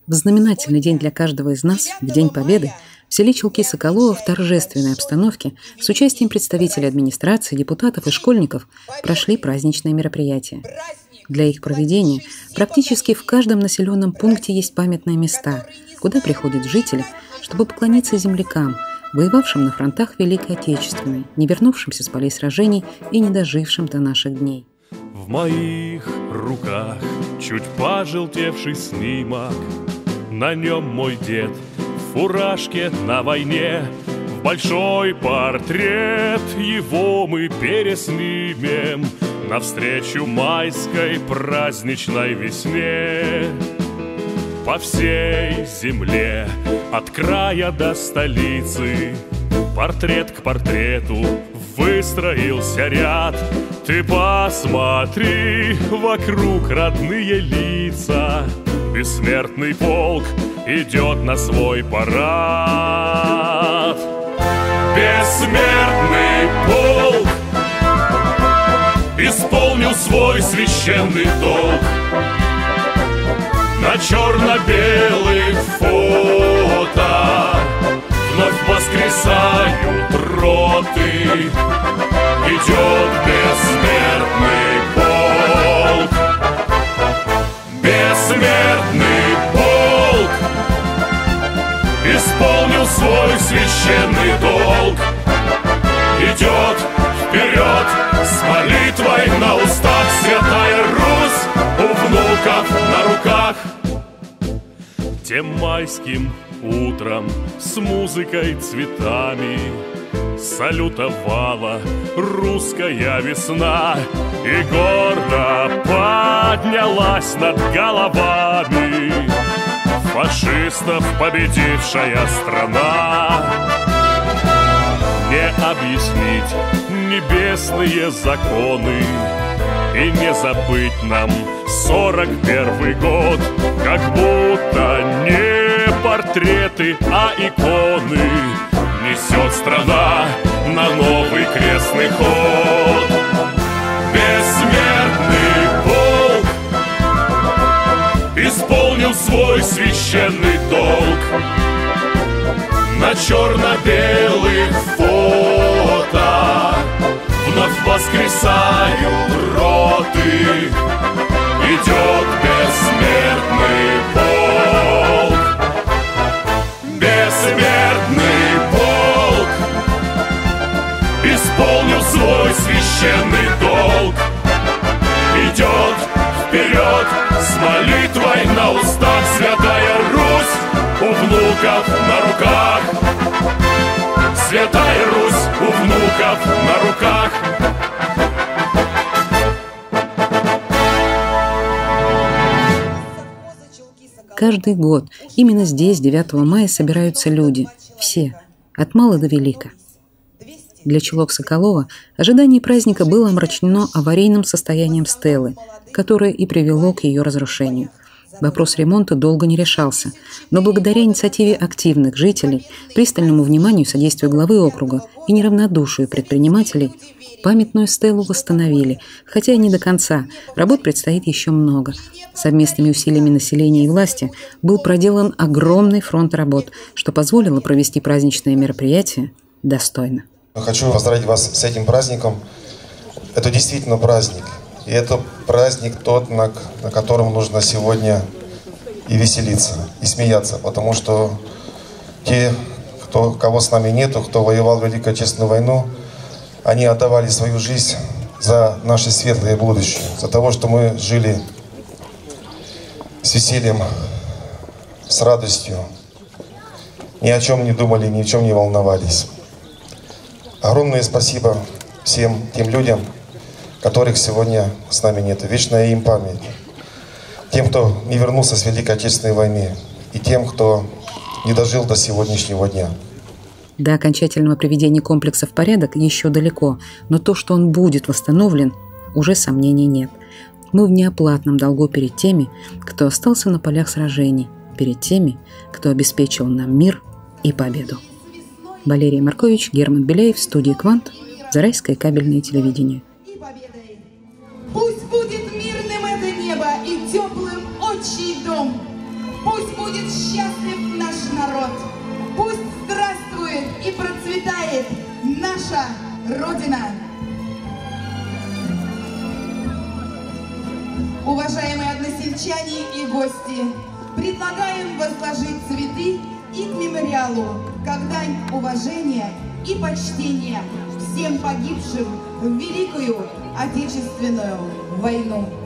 В знаменательный день для каждого из нас, в День Победы, в селе Чулки-Соколово в торжественной обстановке с участием представителей администрации, депутатов и школьников прошли праздничные мероприятия. Для их проведения практически в каждом населенном пункте есть памятные места, куда приходят жители, чтобы поклониться землякам, воевавшим на фронтах Великой Отечественной, не вернувшимся с полей сражений и не дожившим до наших дней. В моих руках чуть пожелтевший снимок, на нем мой дед в фуражке на войне. В большой портрет его мы переснимем навстречу майской праздничной весне. По всей земле, от края до столицы, портрет к портрету выстроился ряд. Ты посмотри, вокруг родные лица, бессмертный полк идет на свой парад. Бессмертный полк исполнил свой священный долг. На черно-белых фото вновь воскресают роты. Идет бессмертный полк. Бессмертный полк исполнил свой священный долг. Идет вперед с молитвой на устах, святая Русь у внуков на руках. Тем майским утром с музыкой, цветами салютовала русская весна и гордо поднялась над головами фашистов победившая страна. Не объяснить небесные законы и не забыть нам 41 год, как будто не портреты, а иконы несет страна на новый крестный ход. Бессмертный полк исполнил свой священный долг. На черно-белых фото вновь воскресают роты. Идет бессмертный полк. Бессмертный полк исполнил свой священный долг. Идет вперед с молитвой на устах, святая Русь у внуков на руках. Святая Русь у внуков на руках. Каждый год именно здесь, 9 мая, собираются люди. Все, от мала до велика. Для Чулок-Соколова ожидание праздника было омрачено аварийным состоянием стелы, которое и привело к ее разрушению. Вопрос ремонта долго не решался, но благодаря инициативе активных жителей, пристальному вниманию и содействию главы округа и неравнодушию предпринимателей, памятную стелу восстановили, хотя и не до конца, работ предстоит еще много. Совместными усилиями населения и власти был проделан огромный фронт работ, что позволило провести праздничные мероприятия достойно. Хочу поздравить вас с этим праздником. Это действительно праздник. И это праздник тот, на котором нужно сегодня и веселиться, и смеяться. Потому что те, кого с нами нету, кто воевал в Великую Отечественную войну, они отдавали свою жизнь за наше светлое будущее, за того, что мы жили с весельем, с радостью, ни о чем не думали, ни о чем не волновались. Огромное спасибо всем тем людям, которых сегодня с нами нет. Вечная им память. Тем, кто не вернулся с Великой Отечественной войны, и тем, кто не дожил до сегодняшнего дня. До окончательного приведения комплекса в порядок еще далеко, но то, что он будет восстановлен, уже сомнений нет. Мы в неоплатном долгу перед теми, кто остался на полях сражений, перед теми, кто обеспечил нам мир и победу. Валерий Маркович, Герман Беляев, студия «Квант», Зарайское кабельное телевидение. Пусть будет мирным это небо и теплым отчий дом. Пусть будет счастлив наш народ. Пусть здравствует и процветает наша Родина. Уважаемые односельчане и гости, предлагаем возложить цветы и к мемориалу, как дань уважения и почтения всем погибшим в Великую Отечественную войну.